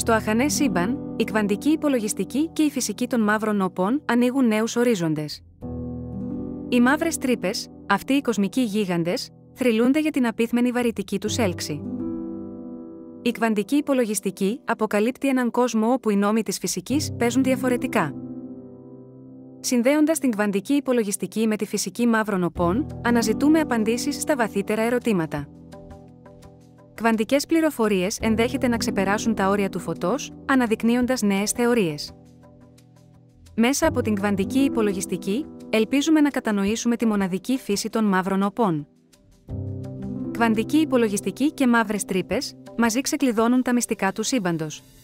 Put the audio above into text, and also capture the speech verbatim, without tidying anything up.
Στο αχανές σύμπαν, η κβαντική υπολογιστική και η φυσική των μαύρων οπών ανοίγουν νέους ορίζοντες. Οι μαύρες τρύπες, αυτοί οι κοσμικοί γίγαντες, θρυλούνται για την απίθμενη βαρυτική τους έλξη. Η κβαντική υπολογιστική αποκαλύπτει έναν κόσμο όπου οι νόμοι της φυσικής παίζουν διαφορετικά. Συνδέοντας την κβαντική υπολογιστική με τη φυσική μαύρων οπών, αναζητούμε απαντήσεις στα βαθύτερα ερωτήματα. Κβαντικές πληροφορίες ενδέχεται να ξεπεράσουν τα όρια του φωτός, αναδεικνύοντας νέες θεωρίες. Μέσα από την κβαντική υπολογιστική, ελπίζουμε να κατανοήσουμε τη μοναδική φύση των μαύρων οπών. Κβαντική υπολογιστική και μαύρες τρύπες, μαζί ξεκλειδώνουν τα μυστικά του σύμπαντος.